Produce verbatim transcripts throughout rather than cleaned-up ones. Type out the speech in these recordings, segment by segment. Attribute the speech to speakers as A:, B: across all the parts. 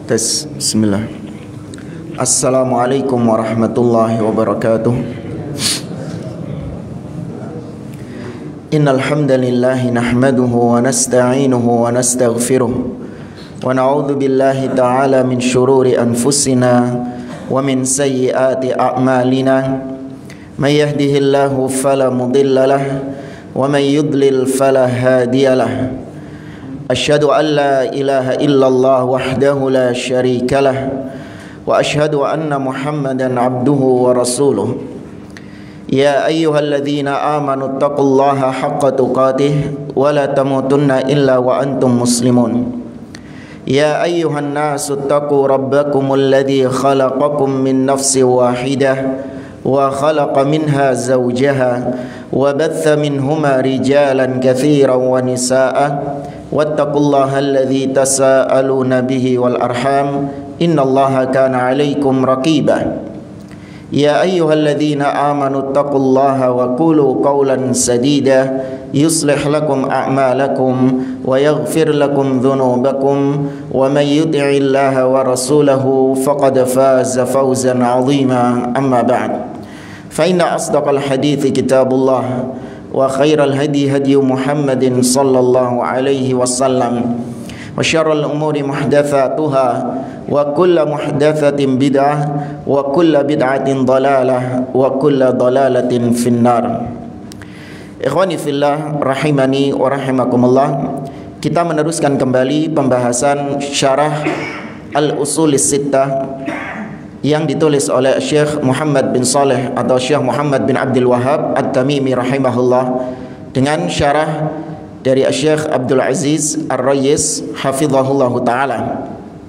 A: Tes, bismillah. Assalamualaikum warahmatullahi wabarakatuh. Innal hamdalillah nahmaduhu wa nasta'inuhu wa nastaghfiruh wa na'udzu billahi ta'ala min shururi anfusina wa min sayyiati a'malina. May yahdihillahu fala mudilla lahu wa may yudlil fala hadiya lahu. Asyhadu an la ilaha illallah wahdahu la syarika lah wa asyhadu anna Muhammadan abduhu wa rasuluh. Ya ayyuhalladzina amanu taqullaha haqqa tuqatih wa la tamutunna illa wa antum muslimun. Ya ayyuhan nasu taqu rabbakumul ladzi khalaqakum min nafsin wahidah wa khalaqa minha zawjaha wa batha minhuma rijalan katsiran wa nisaa'a wattaqullaha alladzi tasaaluna bihi wal arham innallaha kana 'alaikum raqiba. Ya ayyuhalladzina amanu taqullaha wa qulu qawlan sadida yuslih lakum a'malakum wa yaghfir lakum dhunubakum wa may yuti'illaha wa rasulahu faqad faza fawzan 'azima. Amma ba'd, fa inna asdaqal hadithi kitabullah wa khairal hadi hadi Muhammadin sallallahu alaihi wasallam wa syarrul umuri muhdatsatuha wa kullu muhdatsatin bid'ah wa kullu bid'atin dhalalah wa kullu dhalalatin finnar. Ikhwani fillah rahimani wa rahimakumullah, kita meneruskan kembali pembahasan syarah Al-Usulis Sittah yang ditulis oleh Syekh Muhammad bin Saleh atau Syekh Muhammad bin Abdul Wahhab At-Tamimi rahimahullah dengan syarah dari Syekh Abdul Aziz Ar-Rayyis hafizahullahu ta'ala.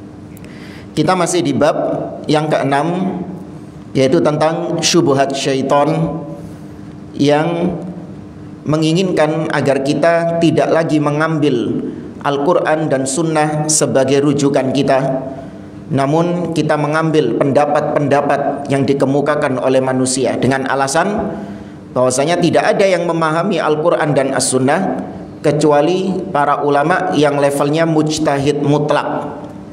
A: Kita masih di bab yang keenam, yaitu tentang syubhat syaitan yang menginginkan agar kita tidak lagi mengambil Al-Quran dan Sunnah sebagai rujukan kita, namun kita mengambil pendapat-pendapat yang dikemukakan oleh manusia dengan alasan bahwasanya tidak ada yang memahami Al-Quran dan As-Sunnah kecuali para ulama yang levelnya mujtahid mutlak.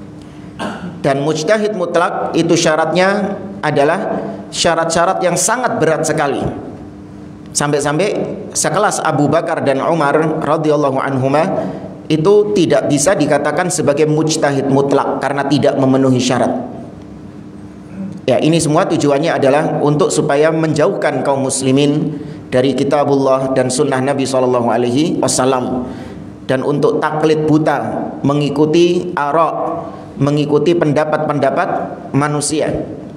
A: Dan mujtahid mutlak itu syaratnya adalah syarat-syarat yang sangat berat sekali, sampai-sampai sekelas Abu Bakar dan Umar radhiyallahu anhuma itu tidak bisa dikatakan sebagai mujtahid mutlak karena tidak memenuhi syarat. Ya, ini semua tujuannya adalah untuk supaya menjauhkan kaum muslimin dari kitabullah dan sunnah Nabi shallallahu alaihi wasallam, dan untuk taklid buta, mengikuti ara', mengikuti pendapat-pendapat manusia.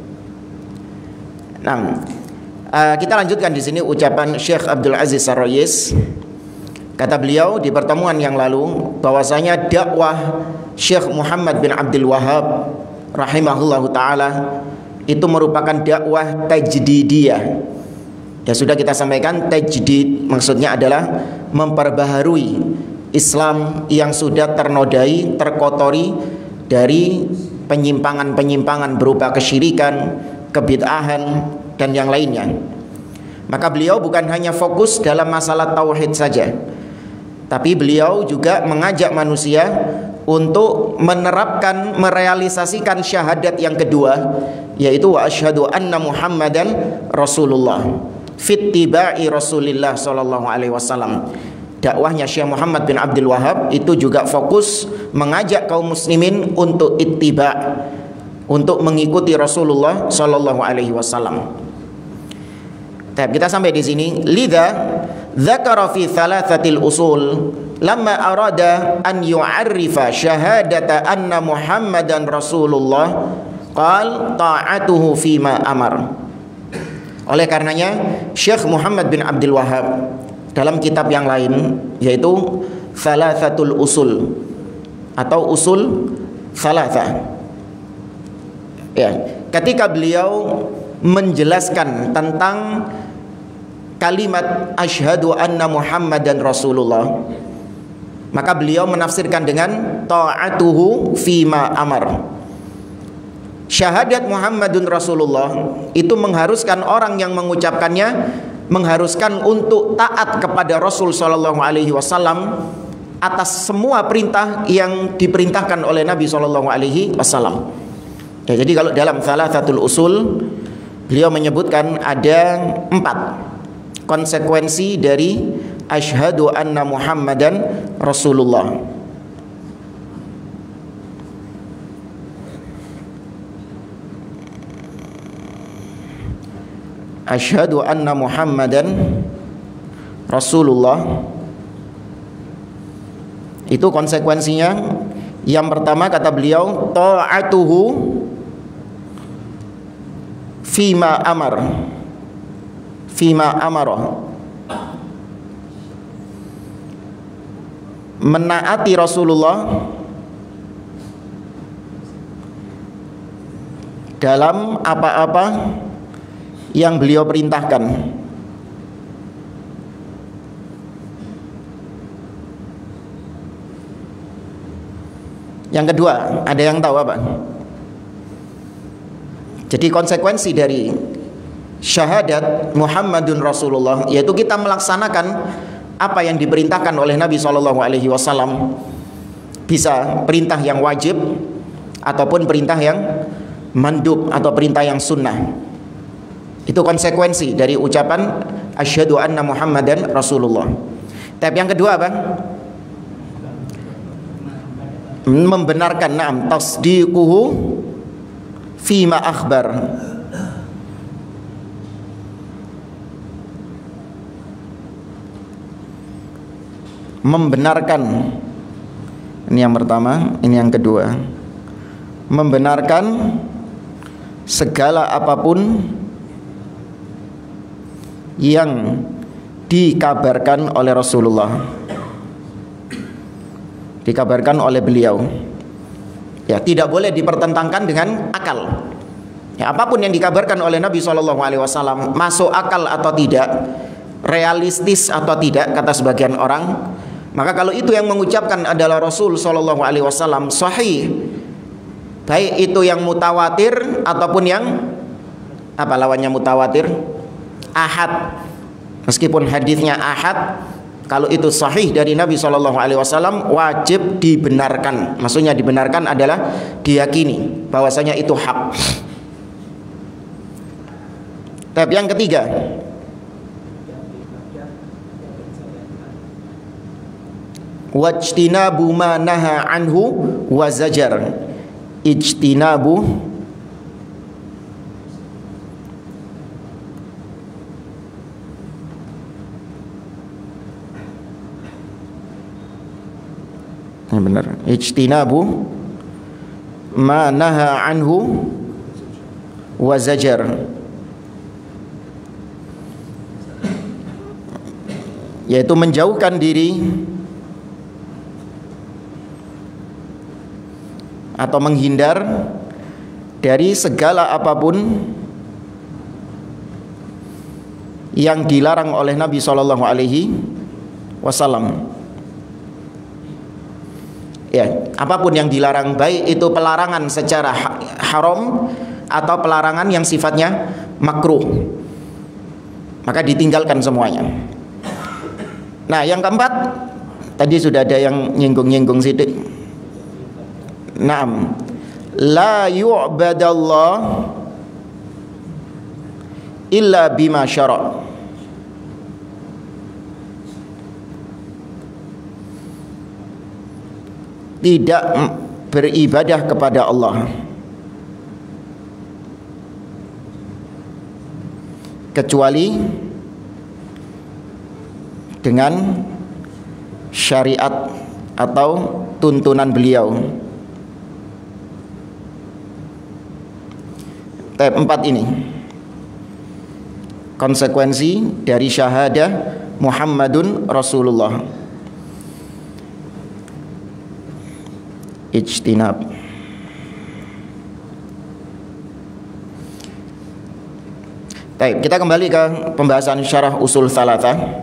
A: Nah, uh, kita lanjutkan di sini ucapan Syekh Abdul Aziz Ar-Rayyis. Kata beliau di pertemuan yang lalu bahwasanya dakwah Syekh Muhammad bin Abdul Wahhab rahimahullahu taala itu merupakan dakwah tajdidiyah. Ya, sudah kita sampaikan, tajdid maksudnya adalah memperbaharui Islam yang sudah ternodai, terkotori dari penyimpangan-penyimpangan berupa kesyirikan, kebid'ahan dan yang lainnya. Maka beliau bukan hanya fokus dalam masalah tauhid saja, tapi beliau juga mengajak manusia untuk menerapkan, merealisasikan syahadat yang kedua, yaitu wa asyhadu anna Muhammadan Rasulullah fittiba'i Rasulillah sallallahu alaihi wasallam. Dakwahnya Syekh Muhammad bin Abdul Wahhab itu juga fokus mengajak kaum muslimin untuk ittiba', untuk mengikuti Rasulullah sallallahu alaihi wasallam. Kita sampai di sini. Lidza dzakara fi thalathatil usul lamma arada an yu'arrifa syahadata anna Muhammadan Rasulullah qal ta'atuhu fima amar. Oleh karenanya Syekh Muhammad bin Abdul Wahhab dalam kitab yang lain, yaitu Thalathatul Usul atau Usul Thalatha, ya, ketika beliau menjelaskan tentang kalimat asyhadu anna Muhammadan Rasulullah, maka beliau menafsirkan dengan ta'atuhu fima amar. Syahadat Muhammadun Rasulullah itu mengharuskan orang yang mengucapkannya, mengharuskan untuk taat kepada Rasul sallallahu alaihi wasallam atas semua perintah yang diperintahkan oleh Nabi shallallahu alaihi wasallam. Ya, jadi kalau dalam Thalathatul Usul beliau menyebutkan ada empat konsekuensi dari asyhadu anna Muhammadan Rasulullah. Asyhadu anna Muhammadan Rasulullah, itu konsekuensinya. Yang pertama kata beliau, ta'atuhu fima amar, fima amara, menaati Rasulullah dalam apa-apa yang beliau perintahkan. Yang kedua, ada yang tahu apa? Jadi konsekuensi dari syahadat Muhammadun Rasulullah yaitu kita melaksanakan apa yang diperintahkan oleh Nabi shallallahu alaihi wasallam, bisa perintah yang wajib ataupun perintah yang mandub atau perintah yang sunnah. Itu konsekuensi dari ucapan asyhadu anna Muhammadan Rasulullah. Tapi yang kedua apa? Membenarkan, na'am, tasdiquhu fima akhbar, membenarkan. Ini yang pertama, ini yang kedua. Membenarkan segala apapun yang dikabarkan oleh Rasulullah, dikabarkan oleh beliau. Ya, tidak boleh dipertentangkan dengan akal. Ya, apapun yang dikabarkan oleh Nabi shallallahu alaihi wasallam, masuk akal atau tidak, realistis atau tidak, kata sebagian orang, maka kalau itu yang mengucapkan adalah Rasul shallallahu alaihi wasallam, sahih. Baik itu yang mutawatir ataupun yang apa lawannya mutawatir? Ahad. Meskipun hadisnya ahad, kalau itu sahih dari Nabi shallallahu alaihi wasallam wajib dibenarkan. Maksudnya dibenarkan adalah diyakini bahwasanya itu hak. Tapi yang ketiga, wajtinabu ma naha anhu wa zajar. Ijtinabu Ini benar. Ijtinabu ma naha anhu wa zajar. Yaitu menjauhkan diri atau menghindar dari segala apapun yang dilarang oleh Nabi shallallahu alaihi wasallam. Ya, apapun yang dilarang, baik itu pelarangan secara haram atau pelarangan yang sifatnya makruh, maka ditinggalkan semuanya. Nah, yang keempat, tadi sudah ada yang nyinggung-nyinggung sidik. Naam, la yu'badallah illa bima syara'. Tidak beribadah kepada Allah kecuali dengan syariat atau tuntunan beliau. Tab empat ini konsekuensi dari syahadah Muhammadun Rasulullah. Ijtinab. Baik, kita kembali ke pembahasan syarah usul tsalatsa.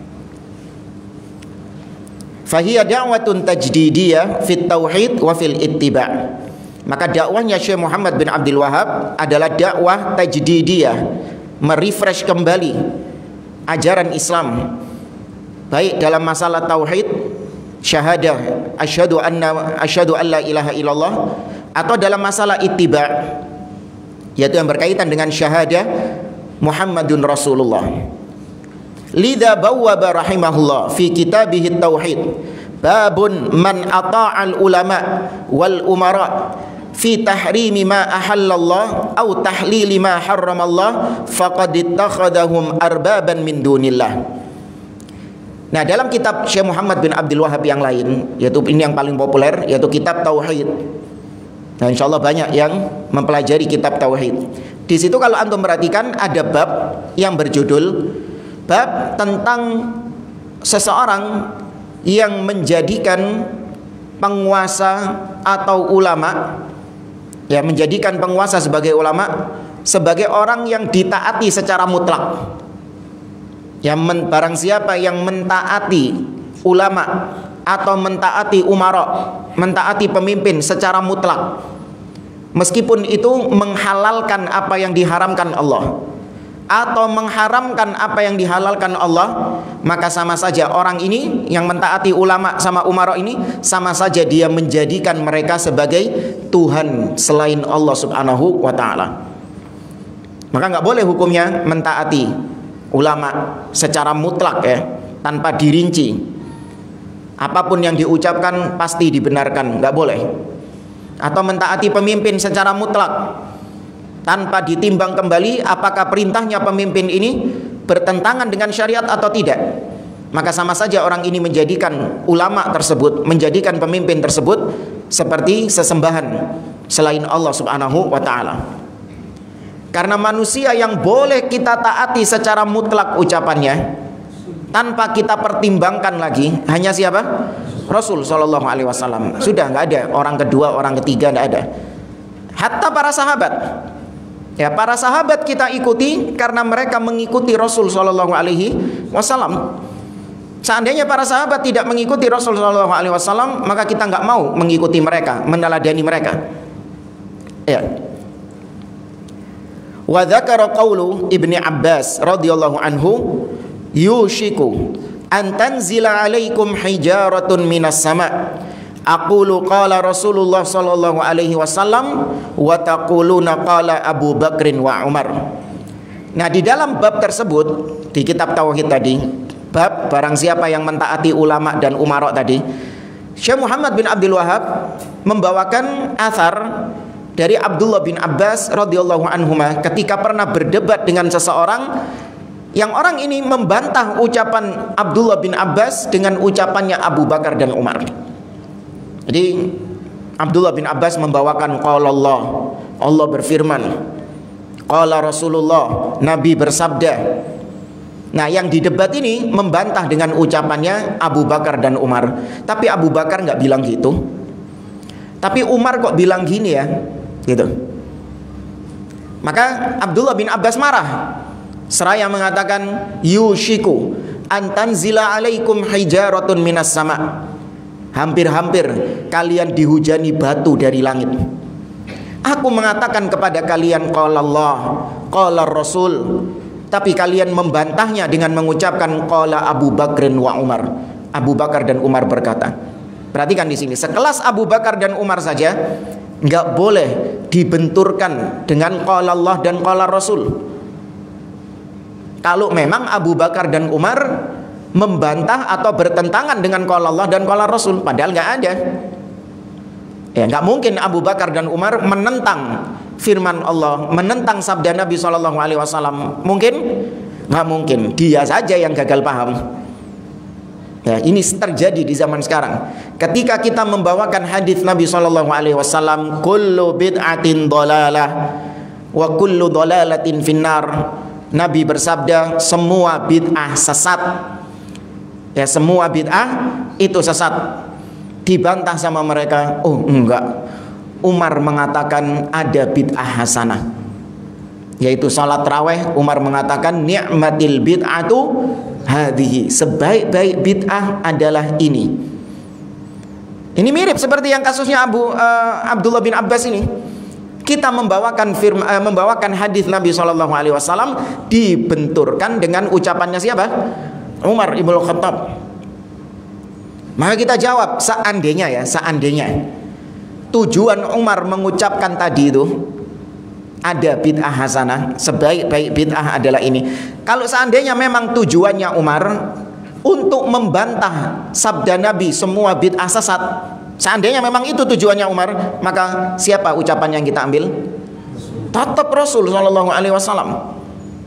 A: Fahiya da'watun tajdidiyah fit tauhid wa fil ittiba'. Maka dakwahnya Syekh Muhammad bin Abdul Wahhab adalah dakwah tajdidiyah, merefresh kembali ajaran Islam, baik dalam masalah tauhid syahadah asyhadu anna asyhadu alla ilaha illallah, atau dalam masalah ittiba, yaitu yang berkaitan dengan syahadah Muhammadun Rasulullah. Lidza bawwaba rahimahullah fi kitabihi tauhid babun man ata'al ulama wal umara fi tahrimi ma ahallallah aw tahlili ma harramallah faqad ittakhadhahum arbaban min dunillah. Nah, dalam kitab Syekh Muhammad bin Abdul Wahhab yang lain, yaitu ini yang paling populer, yaitu kitab Tauhid. Nah, insya Allah banyak yang mempelajari kitab Tauhid. Di situ kalau antum perhatikan ada bab yang berjudul bab tentang seseorang yang menjadikan penguasa atau ulama, ya, menjadikan penguasa sebagai ulama sebagai orang yang ditaati secara mutlak. Yang men, barang siapa yang mentaati ulama atau mentaati umara, mentaati pemimpin secara mutlak, meskipun itu menghalalkan apa yang diharamkan Allah atau mengharamkan apa yang dihalalkan Allah, maka sama saja orang ini yang mentaati ulama sama umara ini, sama saja dia menjadikan mereka sebagai Tuhan selain Allah subhanahu wa ta'ala. Maka nggak boleh hukumnya mentaati ulama secara mutlak, ya, tanpa dirinci. Apapun yang diucapkan pasti dibenarkan, nggak boleh. Atau mentaati pemimpin secara mutlak tanpa ditimbang kembali apakah perintahnya pemimpin ini bertentangan dengan syariat atau tidak. Maka sama saja orang ini menjadikan ulama tersebut, menjadikan pemimpin tersebut seperti sesembahan selain Allah subhanahu wa ta'ala. Karena manusia yang boleh kita taati secara mutlak ucapannya tanpa kita pertimbangkan lagi hanya siapa? Rasul Shallallahu Alaihi Wasallam. Sudah, nggak ada orang kedua, orang ketiga, nggak ada. Hatta para sahabat, ya, para sahabat kita ikuti karena mereka mengikuti Rasul Shallallahu Alaihi Wasallam. Seandainya para sahabat tidak mengikuti Rasul Shallallahu Alaihi Wasallam, maka kita nggak mau mengikuti mereka, meneladani mereka. Ya. Wa dzakara qaulu Ibni Abbas radhiyallahu anhu yushiku an tanzila alaikum hijaratun minas sama' aqulu qala Rasulullah sallallahu alaihi wasallam wa taquluna qala Abu Bakrin wa Umar. Nah, di dalam bab tersebut di kitab Tauhid tadi, bab barang siapa yang mentaati ulama dan umara tadi, Syekh Muhammad bin Abdul Wahhab membawakan athar dari Abdullah bin Abbas radhiyallahu anhuma ketika pernah berdebat dengan seseorang yang orang ini membantah ucapan Abdullah bin Abbas dengan ucapannya Abu Bakar dan Umar. Jadi Abdullah bin Abbas membawakan qala Allah, Allah berfirman, qala Rasulullah, Nabi bersabda. Nah, yang didebat ini membantah dengan ucapannya Abu Bakar dan Umar. Tapi Abu Bakar nggak bilang gitu. Tapi Umar kok bilang gini ya, gitu. Maka Abdullah bin Abbas marah, seraya mengatakan yushiku antanzila alaikum hijaratun minas sama'. Hampir-hampir kalian dihujani batu dari langit. Aku mengatakan kepada kalian qala Allah, qala Rasul, tapi kalian membantahnya dengan mengucapkan qala Abu Bakrin wa Umar. Abu Bakar dan Umar berkata. Perhatikan di sini, sekelas Abu Bakar dan Umar saja nggak boleh dibenturkan dengan qala Allah dan qala Rasul. Kalau memang Abu Bakar dan Umar membantah atau bertentangan dengan qala Allah dan qala Rasul, padahal nggak ada. Ya, nggak mungkin Abu Bakar dan Umar menentang firman Allah, menentang sabda Nabi shallallahu alaihi wasallam. Mungkin? Nggak mungkin. Dia saja yang gagal paham. Ya, ini terjadi di zaman sekarang. Ketika kita membawakan hadis Nabi shallallahu alaihi wasallam, kullu bid'atin dhalalah wa kullu dhalalatin finnar. Nabi bersabda, semua bid'ah sesat. Ya, semua bid'ah itu sesat. Dibantah sama mereka, oh enggak. Umar mengatakan ada bid'ah hasanah, yaitu salat tarawih. Umar mengatakan ni'matil bid'atu hadhihi, sebaik-baik bid'ah adalah ini. Ini mirip seperti yang kasusnya Abu uh, Abdullah bin Abbas ini. Kita membawakan firman, uh, membawakan hadis Nabi shallallahu alaihi wasallam dibenturkan dengan ucapannya siapa? Umar ibn Khattab. Maka kita jawab, seandainya ya, seandainya tujuan Umar mengucapkan tadi itu ada bid'ah hasanah, sebaik-baik bid'ah adalah ini. Kalau seandainya memang tujuannya Umar untuk membantah sabda Nabi semua bid'ah sesat, seandainya memang itu tujuannya Umar, maka siapa ucapan yang kita ambil? Tetap Rasul Shallallahu Alaihi Wasallam.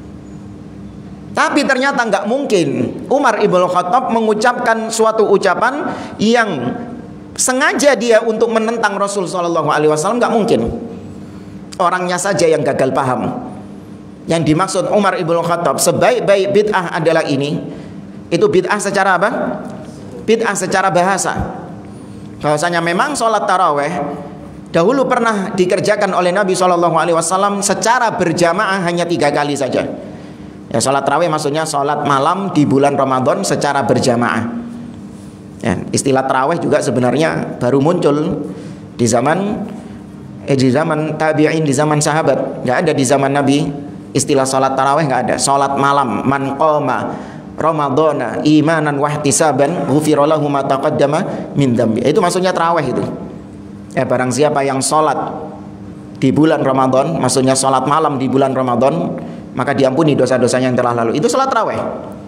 A: Tapi ternyata nggak mungkin Umar ibn Khattab mengucapkan suatu ucapan yang sengaja dia untuk menentang Rasul Shallallahu Alaihi Wasallam, nggak mungkin. Orangnya saja yang gagal paham. Yang dimaksud Umar ibn Khattab sebaik-baik bid'ah adalah ini. Itu bid'ah secara apa? Bid'ah secara bahasa. Bahwasanya memang sholat taraweh dahulu pernah dikerjakan oleh Nabi Shallallahu Alaihi Wasallam secara berjamaah hanya tiga kali saja. Ya, sholat tarawih maksudnya sholat malam di bulan Ramadan secara berjamaah. Ya, istilah tarawih juga sebenarnya baru muncul di zaman eh, di zaman tabi'in, di zaman sahabat. Nggak ada di zaman Nabi istilah sholat tarawih, nggak ada. Sholat malam, man qama Ramadana imanan wahtisaban ghufira lahu ma taqaddama min dzambi. Itu maksudnya tarawih itu. Ya, barang siapa yang sholat di bulan Ramadan, maksudnya sholat malam di bulan Ramadan, maka diampuni dosa-dosanya yang telah lalu. Itu sholat tarawih.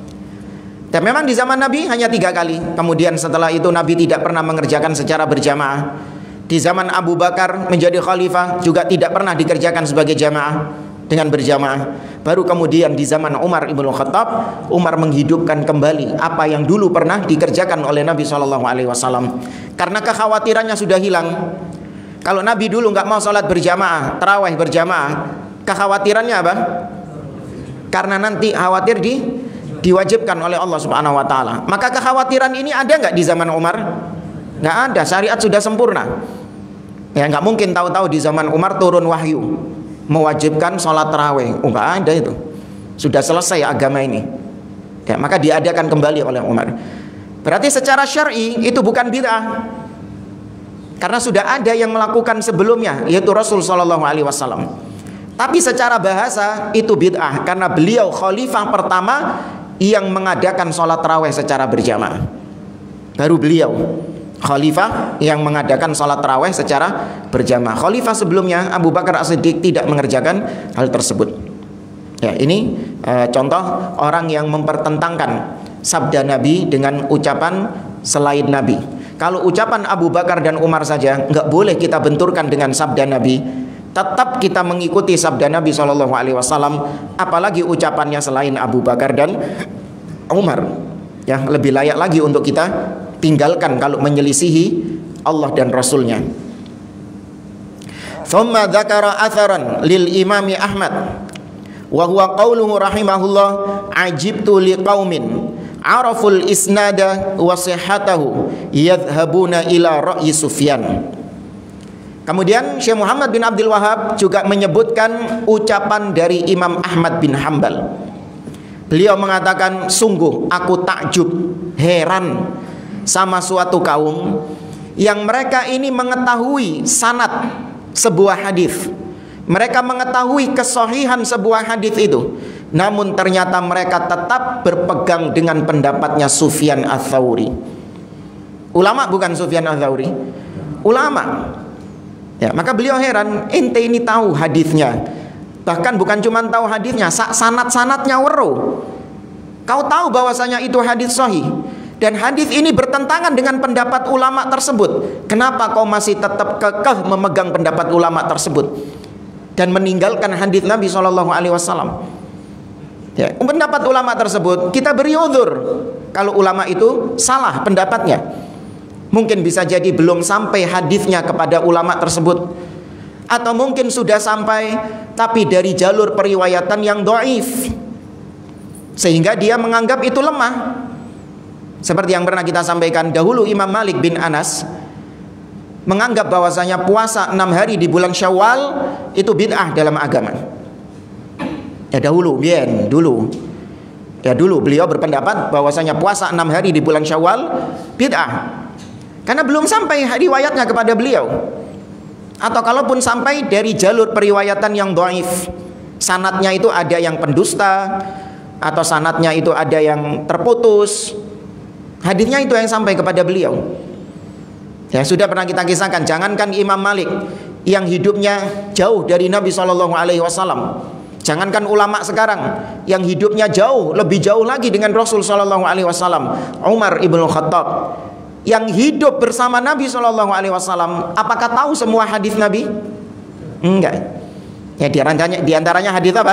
A: Dan memang di zaman Nabi hanya tiga kali. Kemudian setelah itu Nabi tidak pernah mengerjakan secara berjamaah. Di zaman Abu Bakar menjadi khalifah juga tidak pernah dikerjakan sebagai jamaah dengan berjamaah. Baru kemudian di zaman Umar ibn Khattab, Umar menghidupkan kembali apa yang dulu pernah dikerjakan oleh Nabi shallallahu alaihi wasallam. Karena kekhawatirannya sudah hilang. Kalau Nabi dulu nggak mau sholat berjamaah, tarawih berjamaah, kekhawatirannya apa? Karena nanti khawatir di diwajibkan oleh Allah Subhanahu wa taala. Maka kekhawatiran ini ada nggak di zaman Umar? Nggak ada, syariat sudah sempurna. Ya, nggak mungkin tahu-tahu di zaman Umar turun wahyu mewajibkan sholat tarawih. Oh, nggak ada itu. Sudah selesai agama ini. Ya, maka diadakan kembali oleh Umar. Berarti secara syar'i itu bukan bid'ah. Karena sudah ada yang melakukan sebelumnya, yaitu Rasul Shallallahu Alaihi Wasallam. Tapi secara bahasa itu bid'ah karena beliau khalifah pertama yang mengadakan sholat tarawih secara berjamaah. Baru beliau khalifah yang mengadakan sholat tarawih secara berjamaah. Khalifah sebelumnya Abu Bakar As-Siddiq tidak mengerjakan hal tersebut. Ya, ini e, contoh orang yang mempertentangkan sabda Nabi dengan ucapan selain Nabi. Kalau ucapan Abu Bakar dan Umar saja nggak boleh kita benturkan dengan sabda Nabi. Tetap kita mengikuti sabda Nabi shallallahu alaihi wasallam, apalagi ucapannya selain Abu Bakar dan Umar. Ya, lebih layak lagi untuk kita tinggalkan kalau menyelisihi Allah dan Rasulnya. Thumma dzakara atharan lil imami Ahmad wa huwa qauluhu rahimahullah ajibtu liqaumin araful isnada wa sihhatahu yadhhabuna ila ra'yi Sufyan. Kemudian Syekh Muhammad bin Abdul Wahab juga menyebutkan ucapan dari Imam Ahmad bin Hanbal. Beliau mengatakan, sungguh aku takjub, heran sama suatu kaum yang mereka ini mengetahui sanad sebuah hadis. Mereka mengetahui kesahihan sebuah hadis itu, namun ternyata mereka tetap berpegang dengan pendapatnya Sufyan Ats-Tsauri. Ulama bukan Sufyan Ats-Tsauri, ulama. Ya, maka beliau heran, ente ini tahu hadisnya, bahkan bukan cuma tahu hadisnya, sanad-sanadnya weruh. Kau tahu bahwasanya itu hadis sahih dan hadis ini bertentangan dengan pendapat ulama tersebut. Kenapa kau masih tetap kekeh memegang pendapat ulama tersebut dan meninggalkan hadis Nabi shallallahu alaihi wasallam? Ya, pendapat ulama tersebut kita beri uzur kalau ulama itu salah pendapatnya. Mungkin bisa jadi belum sampai hadisnya kepada ulama tersebut, atau mungkin sudah sampai tapi dari jalur periwayatan yang dhaif sehingga dia menganggap itu lemah. Seperti yang pernah kita sampaikan dahulu, Imam Malik bin Anas menganggap bahwasanya puasa enam hari di bulan Syawal itu bid'ah dalam agama. Ya dahulu, bien, dulu. Ya dulu beliau berpendapat bahwasanya puasa enam hari di bulan Syawal bid'ah. Karena belum sampai riwayatnya kepada beliau. Atau kalaupun sampai dari jalur periwayatan yang dhaif, sanadnya itu ada yang pendusta, atau sanadnya itu ada yang terputus. Hadisnya itu yang sampai kepada beliau. Ya, sudah pernah kita kisahkan, jangankan Imam Malik yang hidupnya jauh dari Nabi shallallahu alaihi wasallam, jangankan ulama sekarang yang hidupnya jauh, lebih jauh lagi dengan Rasul shallallahu alaihi wasallam, Umar ibn Khattab yang hidup bersama Nabi shallallahu alaihi wasallam, apakah tahu semua hadis Nabi? Enggak. Ya, diantaranya, diantaranya hadis apa?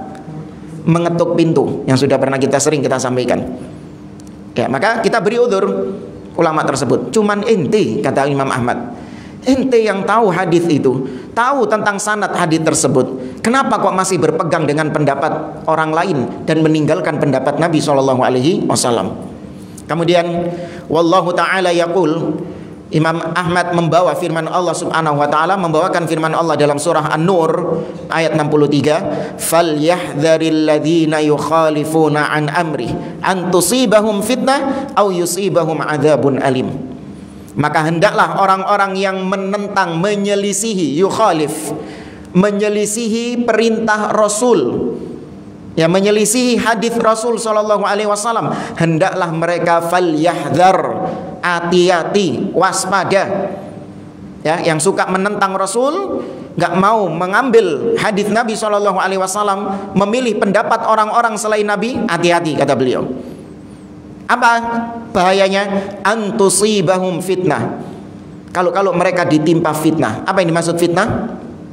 A: Mengetuk pintu, yang sudah pernah kita sering kita sampaikan. Ya, maka kita beri udzur ulama tersebut. Cuman ente, kata Imam Ahmad, ente yang tahu hadis itu, tahu tentang sanad hadis tersebut, kenapa kok masih berpegang dengan pendapat orang lain dan meninggalkan pendapat Nabi shallallahu alaihi wasallam? Kemudian wallahu taala yaqul, Imam Ahmad membawa firman Allah subhanahu wa ta'ala, membawakan firman Allah dalam surah An-Nur ayat enam puluh tiga, falyahdharil ladzina yukhalifuna an amri an tusibahum fitnah aw yusibahum adzabun alim. Maka hendaklah orang-orang yang menentang, menyelisihi, yukhalif, menyelisihi perintah Rasul, ya, menyelisihi hadis Rasul sallallahu alaihi wasallam, hendaklah mereka falyahdhar, hati-hati, waspada. Ya, yang suka menentang Rasul, nggak mau mengambil hadis Nabi shallallahu alaihi wasallam, memilih pendapat orang-orang selain Nabi, hati-hati, kata beliau. Apa bahayanya? Antusibahum fitnah. Kalau kalau mereka ditimpa fitnah. Apa yang dimaksud fitnah?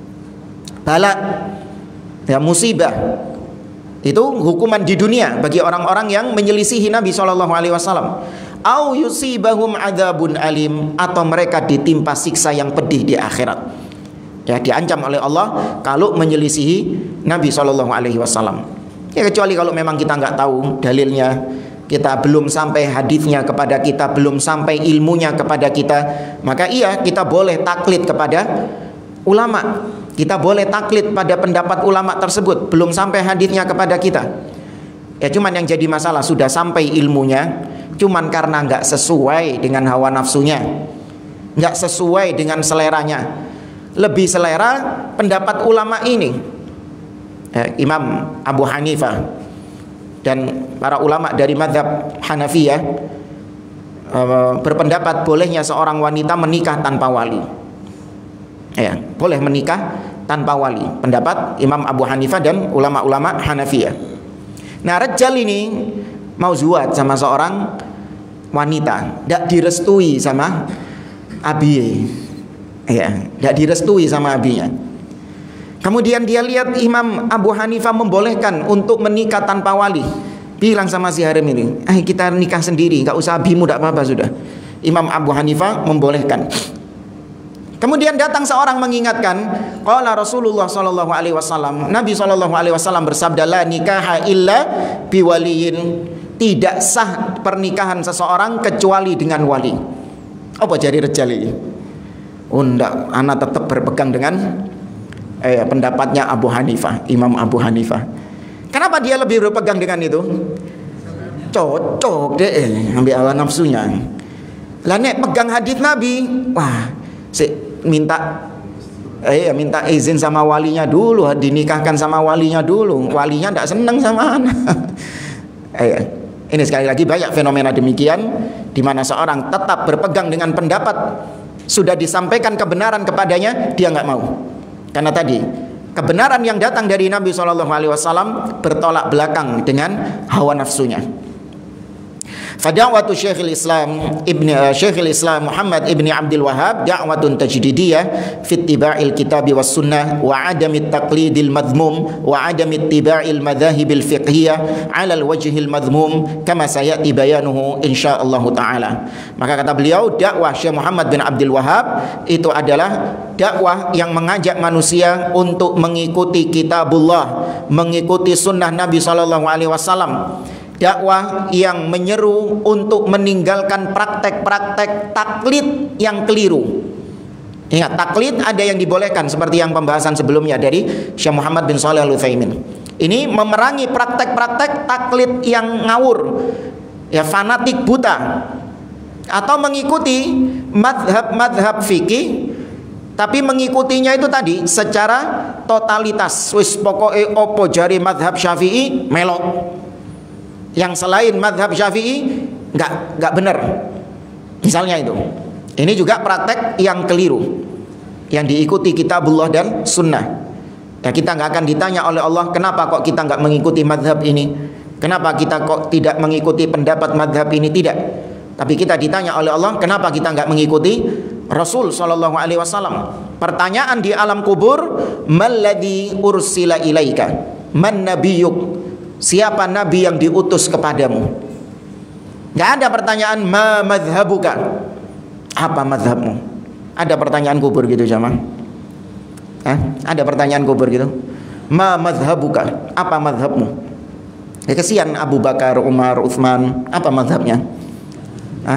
A: Bala, ya, musibah. Itu hukuman di dunia bagi orang-orang yang menyelisihi Nabi shallallahu alaihi wasallam. Au yusibahum adzabun alim, atau mereka ditimpa siksa yang pedih di akhirat. Ya, diancam oleh Allah kalau menyelisihi Nabi shallallahu alaihi wasallam. Ya, kecuali kalau memang kita nggak tahu dalilnya, kita belum sampai hadisnya kepada kita, belum sampai ilmunya kepada kita, maka iya, kita boleh taklid kepada ulama, kita boleh taklid pada pendapat ulama tersebut, belum sampai hadisnya kepada kita. Ya, cuman yang jadi masalah sudah sampai ilmunya, cuman karena nggak sesuai dengan hawa nafsunya, nggak sesuai dengan seleranya, lebih selera pendapat ulama ini, ya, Imam Abu Hanifah dan para ulama dari mazhab Hanafiyah e, berpendapat bolehnya seorang wanita menikah tanpa wali. Ya, boleh menikah tanpa wali, pendapat Imam Abu Hanifah dan ulama-ulama Hanafiyah. Nah, rejal ini mau zuat sama seorang wanita, tidak direstui sama abi, ya, tidak direstui sama abinya. Kemudian dia lihat Imam Abu Hanifah membolehkan untuk menikah tanpa wali, bilang sama si harim ini, eh kita nikah sendiri, nggak usah abimu, tidak apa-apa sudah. Imam Abu Hanifah membolehkan. Kemudian datang seorang mengingatkan, qala Rasulullah sallallahu alaihi wasallam, Nabi sallallahu alaihi wasallam bersabda, la nikaha illa biwaliyin, tidak sah pernikahan seseorang kecuali dengan wali. Apa jadi rejal ini? Oh enggak, anak tetap berpegang dengan eh, pendapatnya Abu Hanifah, Imam Abu Hanifah. Kenapa dia lebih berpegang dengan itu? Cocok deh, ambil hawa nafsunya. Lah nek pegang hadis Nabi, wah, si minta eh minta izin sama walinya dulu, dinikahkan sama walinya dulu. Walinya tidak senang sama anak. eh, ini sekali lagi banyak fenomena demikian, di mana seorang tetap berpegang dengan pendapat sudah disampaikan kebenaran kepadanya, dia nggak mau. Karena tadi kebenaran yang datang dari Nabi shallallahu alaihi wasallam bertolak belakang dengan hawa nafsunya. Fadawatu Syekhul Islam Ibni uh, Syekhul Islam Muhammad Ibni Abdul Wahhab da'watun tajdidiyah fi ittiba'il kitabi was sunnah wa adami taqlidil madhmum wa adami ittiba'il madhahibil fiqhiyah 'ala al-wajhil madhmum kama sayati bayanuhu insyaallah taala. Maka kata beliau, dakwah Syekh Muhammad bin Abdul Wahhab itu adalah dakwah yang mengajak manusia untuk mengikuti kitabullah, mengikuti sunnah Nabi sallallahu alaihi wasallam. Dakwah yang menyeru untuk meninggalkan praktek-praktek taklid yang keliru. Ingat, taklid ada yang dibolehkan seperti yang pembahasan sebelumnya dari Syekh Muhammad bin Shalih Al-Utsaimin. Ini memerangi praktek-praktek taklid yang ngawur, ya, fanatik buta, atau mengikuti madhab-madhab fikih, tapi mengikutinya itu tadi secara totalitas. Wis pokoke opo jari madhab Syafi'i melok, yang selain madhab Syafi'i nggak nggak benar. Misalnya itu. Ini juga praktek yang keliru, yang diikuti kitabullah dan sunnah. Ya, kita nggak akan ditanya oleh Allah, kenapa kok kita nggak mengikuti madhab ini? Kenapa kita kok tidak mengikuti pendapat madhab ini? Tidak. Tapi kita ditanya oleh Allah, kenapa kita nggak mengikuti Rasul Shallallahu Alaihi Wasallam? Pertanyaan di alam kubur, malladzi ursila ilaika, man nabiyuk, siapa nabi yang diutus kepadamu? Nggak ada pertanyaan ma madhabuka, apa madhabmu? Ada pertanyaan kubur gitu jamaah? Hah? Ada pertanyaan kubur gitu? Ma madhabuka, apa madhabmu? Ya, kesian Abu Bakar, Umar, Utsman, apa madhabnya? Hah?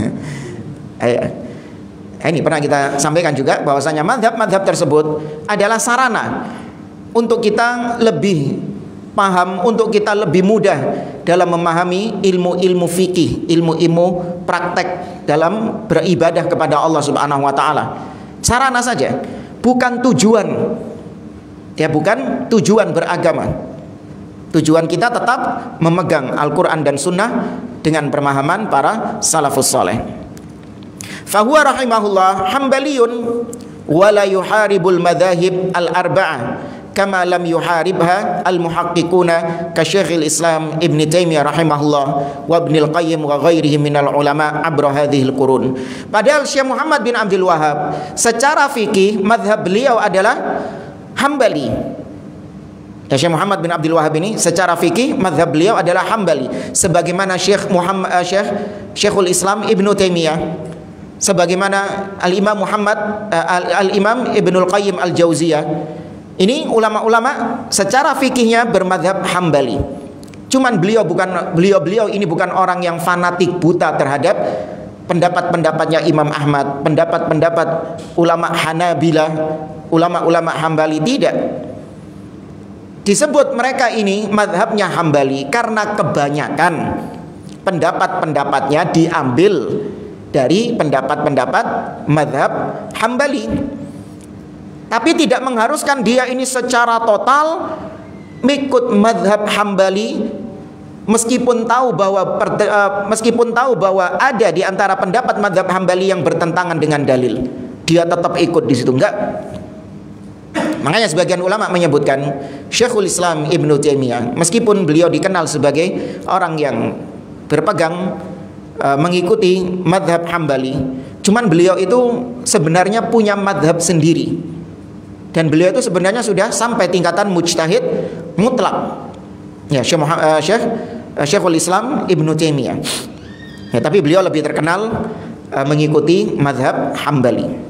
A: Ini pernah kita sampaikan juga bahwasanya madhab-madhab tersebut adalah sarana untuk kita lebih paham, untuk kita lebih mudah dalam memahami ilmu-ilmu fikih, ilmu-ilmu praktek dalam beribadah kepada Allah Subhanahu wa taala. Sarana saja, bukan tujuan. Ya, bukan tujuan beragama. Tujuan kita tetap memegang Al-Qur'an dan Sunnah dengan pemahaman para salafus saleh. Fahuwa rahimahullah hambaliyun wa la yuharibul madhahib al-arba'ah kama lam yuharibha al-muhaqqiquna ka Syekhul Islam Ibn Taimiyah rahimahullah wa Ibnul Qayyim wa ghairihi minal ulama abra hadhil qurun. Padahal Syekh Muhammad bin Abdul Wahhab secara fikih madhab beliau adalah Hambali. Ya, Syekh Muhammad bin Abdul Wahhab ini secara fikih madhab beliau adalah Hambali, sebagaimana Syekh Muhammad uh, Syekh Syekhul Islam Ibn Taimiyah, sebagaimana Al-Imam Muhammad uh, Al-Imam Ibnul Qayyim Al-Jauziyah. Ini ulama-ulama secara fikihnya bermadhab Hambali. Cuman beliau bukan beliau-beliau ini bukan orang yang fanatik buta terhadap pendapat-pendapatnya Imam Ahmad, pendapat-pendapat ulama Hanabilah, ulama-ulama Hambali, tidak. Disebut mereka ini madhabnya Hambali karena kebanyakan pendapat-pendapatnya diambil dari pendapat-pendapat madhab Hambali. Tapi tidak mengharuskan dia ini secara total mengikut madhab Hambali, meskipun tahu bahwa meskipun tahu bahwa ada di antara pendapat madhab Hambali yang bertentangan dengan dalil, dia tetap ikut di situ. Enggak. Makanya sebagian ulama menyebutkan Syekhul Islam Ibn Taimiyah, meskipun beliau dikenal sebagai orang yang berpegang uh, mengikuti madhab Hambali, cuman beliau itu sebenarnya punya madhab sendiri. Dan beliau itu sebenarnya sudah sampai tingkatan mujtahid mutlak. Ya, Syekh uh, Syekh uh, Syekhul Islam Ibn Taimiyah. Ya, tapi beliau lebih terkenal uh, mengikuti madhab Hambali.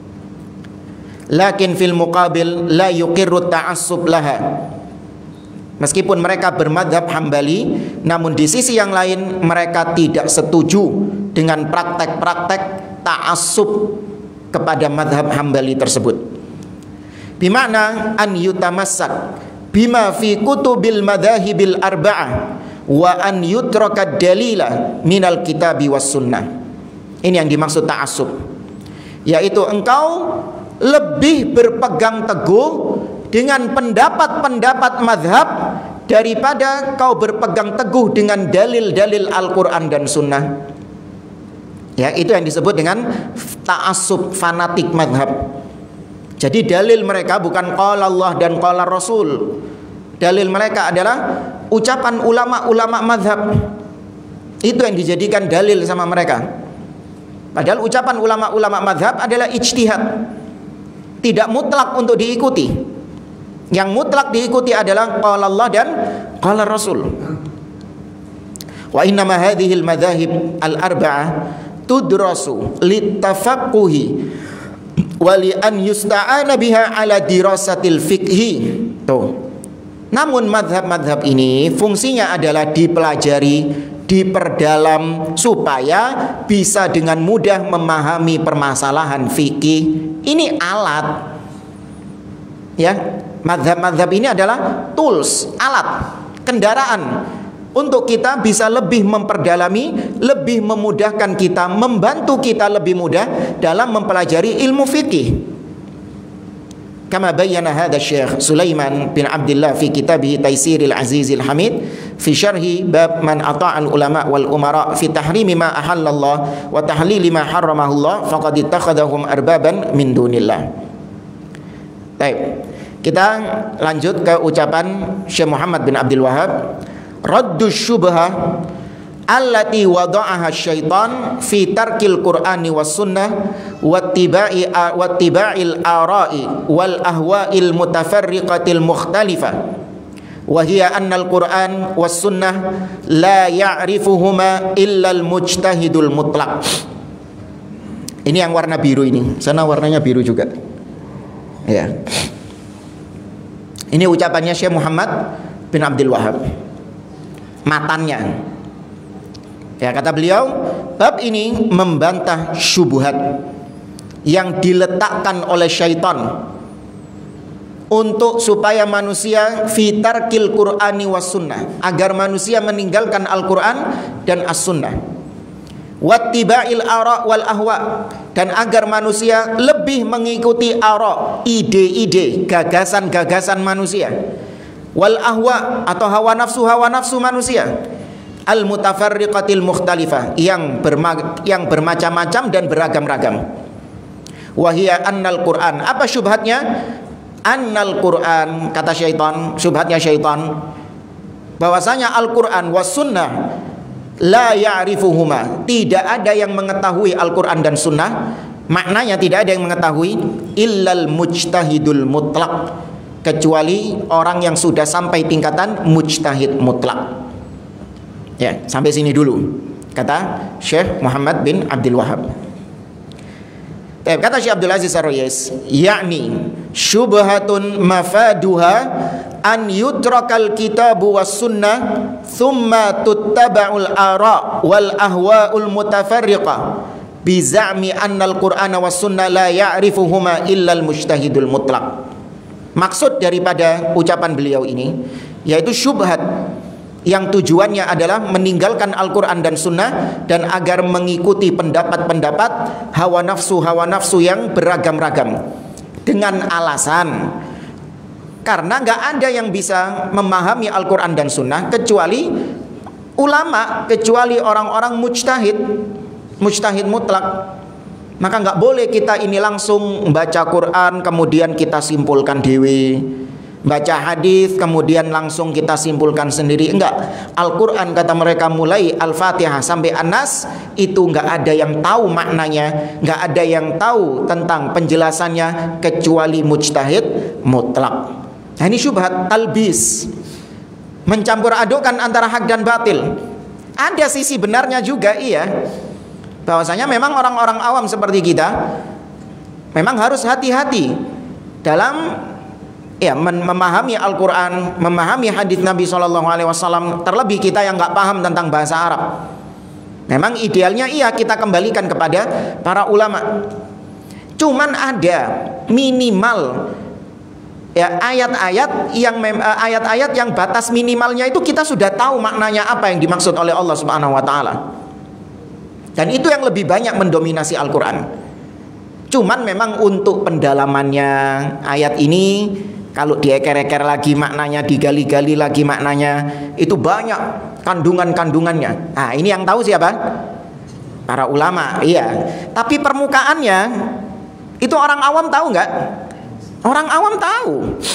A: Lakin fil muqabil la yuqirru ta'assub laha. Meskipun mereka bermadhab Hambali, namun di sisi yang lain mereka tidak setuju dengan praktek-praktek ta'assub kepada madhab Hambali tersebut. Bimana an yutamassak bima fi kutubil madhahibil arba'ah wa an yutraka dalila minal kitabi was sunnah. Ini yang dimaksud ta'assub, yaitu engkau lebih berpegang teguh dengan pendapat-pendapat madhab daripada kau berpegang teguh dengan dalil-dalil Al-Quran dan Sunnah. Ya, itu yang disebut dengan ta'assub, fanatik madhab. Jadi dalil mereka bukan qala Allah dan qala Rasul. Dalil mereka adalah ucapan ulama-ulama madhab. Itu yang dijadikan dalil sama mereka. Padahal ucapan ulama-ulama madhab adalah ijtihad, tidak mutlak untuk diikuti. Yang mutlak diikuti adalah qala Allah dan qala Rasul. Wa innama hadhihi al-madhahib al-arba'ah tudrasu litafaqquhi wa li an yusta'ana biha ala dirasatil fiqhi. Tuh. Namun madhab-madhab ini fungsinya adalah dipelajari, diperdalam supaya bisa dengan mudah memahami permasalahan fikih. Ini alat, ya, madhab-madhab ini adalah tools, alat, kendaraan untuk kita bisa lebih memperdalami, lebih memudahkan kita, membantu kita lebih mudah dalam mempelajari ilmu fikih. Kama bayyana hadha Syekh Sulaiman bin Abdullah fi kitabih Taisiril Azizil Hamid fi syarhi bab man ata'al ulama wal umara fi tahrimi ma ahallallah wa tahlili ma harramahullah faqad ittakhadhahum arbaban min dunillah. Baik, kita lanjut ke ucapan Syekh Muhammad bin Abdul Wahhab, raddus syubhah allati wada'aha syaitan fi tarkil qur'ani was sunnah wattiba'i wattiba'il ara'i wal ahwa'il mutafarriqatil mukhtalifah wa hiya annal qur'an was sunnah la ya'rifuhuma illa al mujtahidul mutlaq. Ini yang warna biru ini, sana warnanya biru juga ya. Ini ucapannya Syekh Muhammad bin Abdul Wahhab, matannya. Ya, kata beliau, bab ini membantah syubhat yang diletakkan oleh syaitan untuk supaya manusia fitarkil Qur'ani was sunnah, agar manusia meninggalkan Al-Quran dan As-Sunnah, wattiba'il ara' wal ahwa, dan agar manusia lebih mengikuti ara', ide-ide, gagasan-gagasan manusia, wal ahwa atau hawa nafsu hawa nafsu manusia, al mutafarriqatil mukhtalifah, yang berma yang bermacam-macam dan beragam-ragam. Wahia annal Qur'an, apa syubhatnya? Annal Qur'an, kata syaitan, syubhatnya syaitan, bahwasanya Al-Qur'an was sunnah la ya'rifuhuma, tidak ada yang mengetahui Al-Qur'an dan sunnah. Maknanya tidak ada yang mengetahui illal mujtahidul mutlaq, kecuali orang yang sudah sampai tingkatan mujtahid mutlak. Ya, sampai sini dulu kata Syekh Muhammad bin Abdul Wahhab. Kata Syekh Abdul Aziz Ar-Rayis, yakni syubhatun mafaduha an yutrakal kitabu was sunnah thumma tuttaba'ul ara wal ahwa'ul mutafarriqah biza'mi annal qur'ana was sunnah la ya'rifuhuma illa al mujtahidul mutlaq. Maksud daripada ucapan beliau ini yaitu syubhat yang tujuannya adalah meninggalkan Al-Quran dan Sunnah dan agar mengikuti pendapat-pendapat hawa nafsu-hawa nafsu yang beragam-ragam, dengan alasan karena nggak ada yang bisa memahami Al-Quran dan Sunnah kecuali ulama, kecuali orang-orang mujtahid, mujtahid mutlak. Maka nggak boleh kita ini langsung baca Quran kemudian kita simpulkan dewi, baca hadis kemudian langsung kita simpulkan sendiri. Enggak. Al-Quran kata mereka mulai Al-Fatihah sampai An-Nas itu enggak ada yang tahu maknanya, enggak ada yang tahu tentang penjelasannya kecuali mujtahid mutlak. Nah, ini syubhat talbis, mencampur adukan antara hak dan batil. Ada sisi benarnya juga, iya, bahwasanya memang orang-orang awam seperti kita memang harus hati-hati dalam ya memahami Al-Quran, memahami hadis Nabi shallallahu alaihi wasallam, terlebih kita yang nggak paham tentang bahasa Arab. Memang idealnya iya kita kembalikan kepada para ulama. Cuman ada minimal ya ayat-ayat yang ayat-ayat yang batas minimalnya itu kita sudah tahu maknanya apa yang dimaksud oleh Allah Subhanahu wa taala. Dan itu yang lebih banyak mendominasi Al-Quran. Cuman memang untuk pendalamannya ayat ini, kalau dieker-eker lagi maknanya, digali-gali lagi maknanya, itu banyak kandungan-kandungannya. Nah, ini yang tahu siapa? Para ulama, iya. Tapi permukaannya, itu orang awam tahu nggak? Orang awam tahu.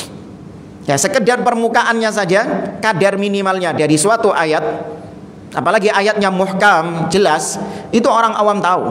A: Ya, sekedar permukaannya saja, kadar minimalnya dari suatu ayat, apalagi ayatnya muhkam, jelas, itu orang awam tahu.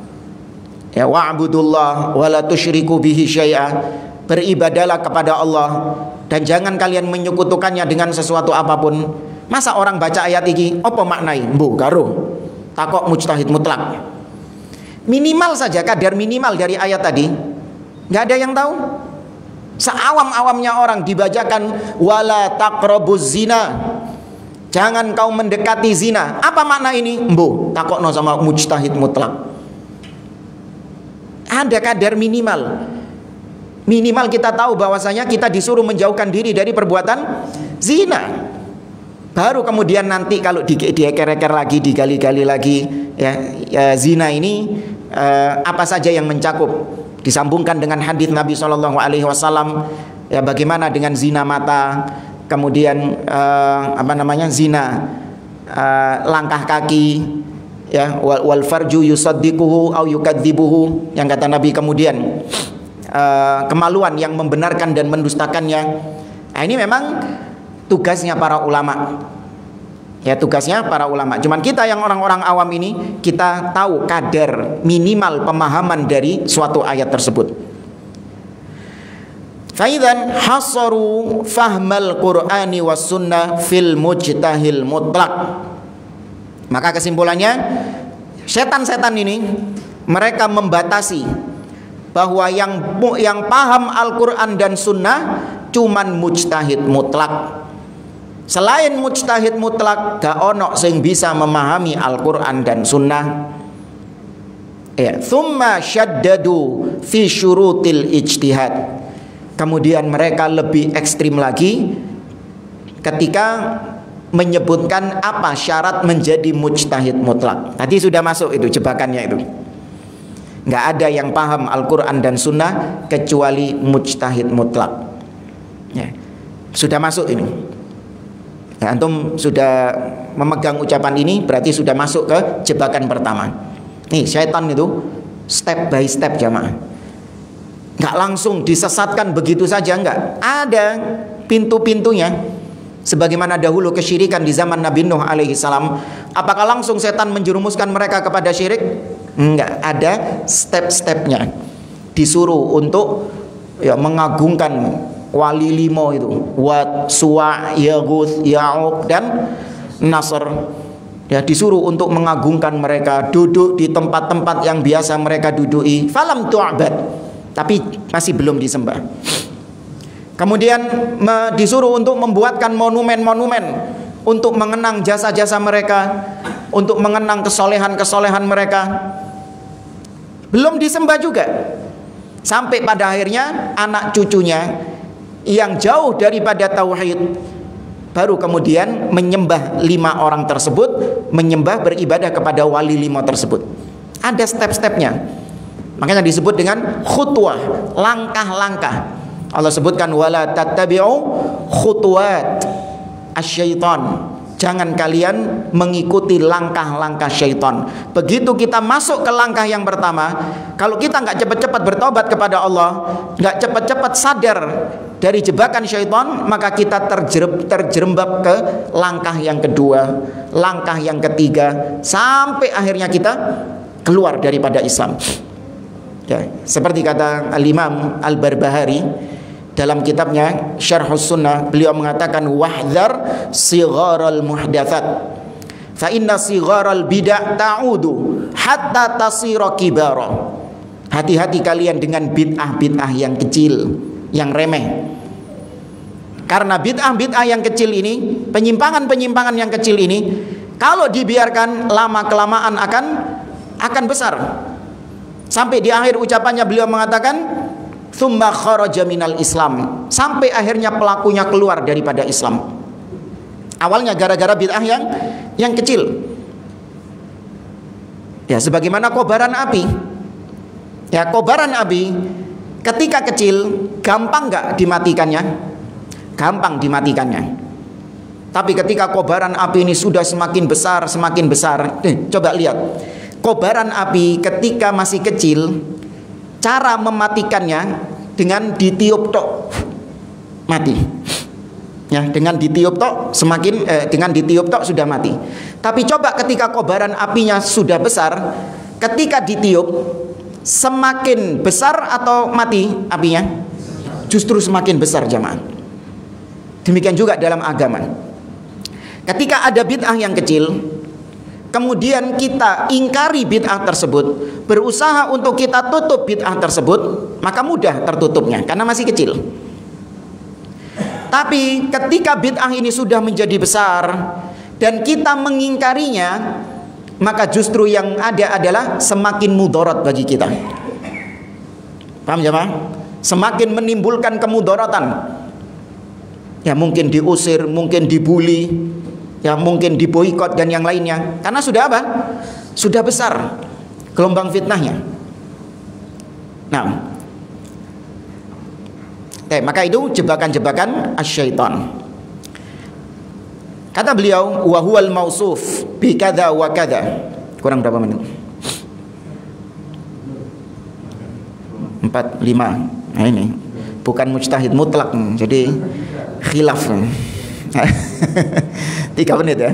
A: Ya, wa'budullah wa la tusyriku bihi syai'a, beribadalah kepada Allah dan jangan kalian menyekutukannya dengan sesuatu apapun. Masa orang baca ayat ini apa maknai? Mbuh karo takok mujtahid mutlak. Minimal saja kadar minimal dari ayat tadi nggak ada yang tahu. Seawam-awamnya orang dibacakan wala taqrabuz zina, jangan kau mendekati zina. Apa makna ini? Mbuh takokno sama mujtahid mutlak. Ada kadar minimal. Minimal kita tahu bahwasanya kita disuruh menjauhkan diri dari perbuatan zina. Baru kemudian nanti kalau dieker-eker lagi, digali-gali lagi, ya, ya zina ini eh, apa saja yang mencakup. Disambungkan dengan hadis Nabi shallallahu alaihi wasallam, ya, bagaimana dengan zina mata, kemudian uh, apa namanya zina uh, langkah kaki, ya, wal, wal farju yusaddiquhu au yukadzibuhu, yang kata Nabi, kemudian uh, kemaluan yang membenarkan dan mendustakannya. Nah, ini memang tugasnya para ulama. Ya, tugasnya para ulama. Cuman kita yang orang-orang awam ini, kita tahu kadar minimal pemahaman dari suatu ayat tersebut. Faidan hasaru fahmal Qur'ani was sunnah fil mujtahil mutlak. Maka kesimpulannya, setan-setan ini mereka membatasi bahwa yang yang paham Al-Qur'an dan sunnah cuman mujtahid mutlak. Selain mujtahid mutlak, gak ono sing bisa memahami Al-Qur'an dan sunnah. Ya, thumma syaddadu fi syurutil ijtihad. Kemudian mereka lebih ekstrim lagi ketika menyebutkan apa syarat menjadi mujtahid mutlak. Tadi sudah masuk itu jebakannya itu. Gak ada yang paham Al-Qur'an dan sunnah kecuali mujtahid mutlak. Ya, sudah masuk ini. Ya, antum sudah memegang ucapan ini berarti sudah masuk ke jebakan pertama. Nih, syaitan itu step by step jamaah. Nggak langsung disesatkan begitu saja, enggak. Ada pintu-pintunya. Sebagaimana dahulu kesyirikan di zaman Nabi Nuh alaihi salam. Apakah langsung setan menjerumuskan mereka kepada syirik? Enggak, ada step-stepnya. Disuruh untuk ya mengagungkan wali limo itu, Wat, Suwa, Yaguth, Ya'uq dan Nasr. Ya, disuruh untuk mengagungkan mereka, duduk di tempat-tempat yang biasa mereka duduki. Falam tu'bad, tapi masih belum disembah. Kemudian me, disuruh untuk membuatkan monumen-monumen untuk mengenang jasa-jasa mereka, untuk mengenang kesolehan-kesolehan mereka. Belum disembah juga. Sampai pada akhirnya anak cucunya yang jauh daripada tauhid baru kemudian menyembah lima orang tersebut, menyembah beribadah kepada wali lima tersebut. Ada step-stepnya. Makanya disebut dengan khutwah, langkah-langkah. Allah sebutkan wala tattabi'u khutuwat asyaiton. Jangan kalian mengikuti langkah-langkah syaitan. Begitu kita masuk ke langkah yang pertama, kalau kita nggak cepat-cepat bertobat kepada Allah, nggak cepat-cepat sadar dari jebakan syaitan, maka kita terjereb, terjerembab ke langkah yang kedua, langkah yang ketiga, sampai akhirnya kita keluar daripada Islam. Ya, seperti kata Al-Imam Al-Barbahari dalam kitabnya Syarhus Sunnah, beliau mengatakan wahdhar sigharal muhdatsat fa inna sigharal bid'ah ta'udu hatta tasira kibara. Hati-hati kalian dengan bid'ah-bid'ah yang kecil, yang remeh. Karena bid'ah-bid'ah yang kecil ini, penyimpangan-penyimpangan yang kecil ini, kalau dibiarkan lama kelamaan akan akan besar. Sampai di akhir ucapannya beliau mengatakan tsumma kharaja minal Islam, sampai akhirnya pelakunya keluar daripada Islam. Awalnya gara-gara bid'ah yang yang kecil. Ya, sebagaimana kobaran api. Ya, kobaran api ketika kecil gampang nggak dimatikannya? Gampang dimatikannya. Tapi ketika kobaran api ini sudah semakin besar, semakin besar, eh, coba lihat. Kobaran api ketika masih kecil, cara mematikannya dengan ditiup tok mati. Ya, dengan ditiup tok semakin eh, dengan ditiup tok sudah mati. Tapi coba ketika kobaran apinya sudah besar, ketika ditiup semakin besar atau mati apinya? Justru semakin besar jamaah. Demikian juga dalam agama. Ketika ada bid'ah yang kecil, kemudian kita ingkari bid'ah tersebut, berusaha untuk kita tutup bid'ah tersebut, maka mudah tertutupnya karena masih kecil. Tapi ketika bid'ah ini sudah menjadi besar dan kita mengingkarinya, maka justru yang ada adalah semakin mudarat bagi kita. Paham ya, Pak? Semakin menimbulkan kemudaratan. Ya, mungkin diusir, mungkin dibully, ya mungkin diboikot dan yang lainnya. Karena sudah apa? Sudah besar gelombang fitnahnya. Nah, Oke, maka itu jebakan-jebakan asyaitan. Kata beliau, wa huwal mausuf bi kadza wa kadza. Kurang berapa menit? Empat, lima. Nah ini bukan mujtahid mutlak, jadi khilaf. Tiga menit ya.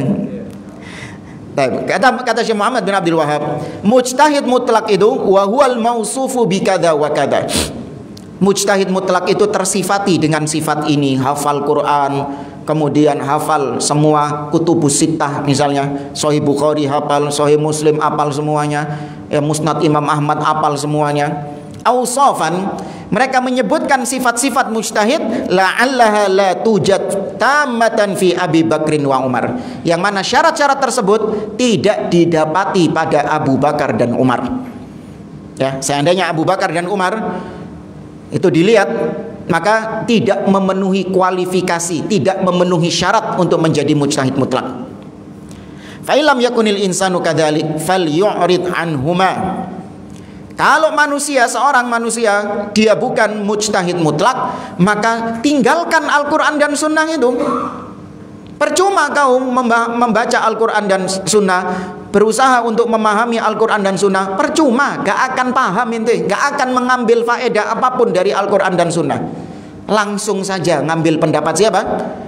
A: Kata kata Syekh Muhammad bin Abdul Wahhab, mujtahid mutlak itu wa huwal mausufu bi kadza wa kadza. Mujtahid mutlak itu tersifati dengan sifat ini, hafal Quran, kemudian hafal semua kutubus sittah, misalnya Sahih Bukhari hafal, Sahih Muslim hafal semuanya, ya Musnad Imam Ahmad hafal semuanya. Ausafan, mereka menyebutkan sifat-sifat mujtahid la'allaha la tujad tammatan fi Abi Bakrin wa Umar, yang mana syarat-syarat tersebut tidak didapati pada Abu Bakar dan Umar. Ya, seandainya Abu Bakar dan Umar itu dilihat, maka tidak memenuhi kualifikasi, tidak memenuhi syarat untuk menjadi mujtahid mutlak. Fa illam yakunil insanu kadzalik falyu'rid anhuma. Kalau manusia, seorang manusia, dia bukan mujtahid mutlak, maka tinggalkan Al-Quran dan Sunnah itu. Percuma kau membaca Al-Quran dan Sunnah, berusaha untuk memahami Al-Quran dan Sunnah, percuma, gak akan paham ente, gak akan mengambil faedah apapun dari Al-Quran dan Sunnah. Langsung saja ngambil pendapat siapa?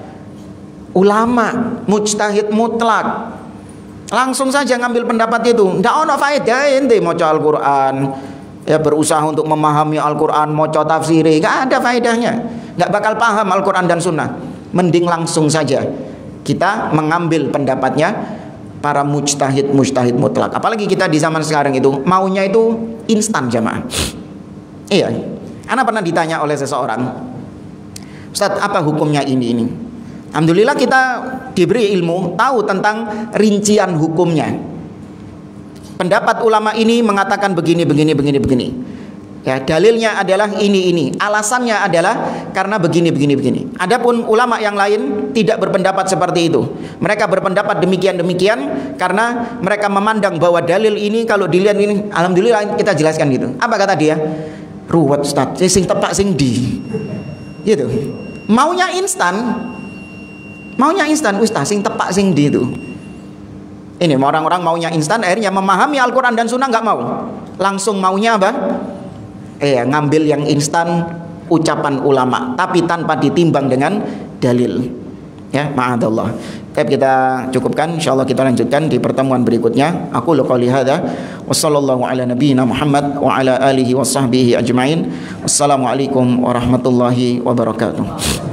A: Ulama, mujtahid mutlak. Langsung saja ngambil pendapat itu. Ndak ono faedah ente maca Al-Qur'an. Ya berusaha untuk memahami Al-Qur'an, maca tafsir, enggak ada faedahnya. Enggak bakal paham Al-Qur'an dan Sunnah. Mending langsung saja kita mengambil pendapatnya para mujtahid-mujtahid mutlak. Apalagi kita di zaman sekarang itu maunya itu instan jamaah. Iya. Ana pernah ditanya oleh seseorang, "Ustaz, apa hukumnya ini ini?" Alhamdulillah kita diberi ilmu, tahu tentang rincian hukumnya. Pendapat ulama ini mengatakan begini, begini, begini, begini. Ya, dalilnya adalah ini, ini. Alasannya adalah karena begini, begini, begini. Adapun ulama yang lain tidak berpendapat seperti itu. Mereka berpendapat demikian, demikian karena mereka memandang bahwa dalil ini kalau dilihat ini, alhamdulillah kita jelaskan gitu. Apa kata dia? Ruwet Ustaz, sing tepak sing di. Gitu. Maunya instan. Maunya instan, Ustaz, sing tepak sing di itu. Ini orang-orang maunya instan, akhirnya memahami Al-Quran dan Sunnah nggak mau. Langsung maunya apa? Eh, ngambil yang instan, ucapan ulama, tapi tanpa ditimbang dengan dalil. Ya, ma'adallah. Tapi kita cukupkan, insyaallah kita lanjutkan di pertemuan berikutnya. Aku qouli hadza wa sallallahu ala nabiyyina Muhammad wa ala alihi wa sahbihi ajmain. Wassalamualaikum warahmatullahi wabarakatuh.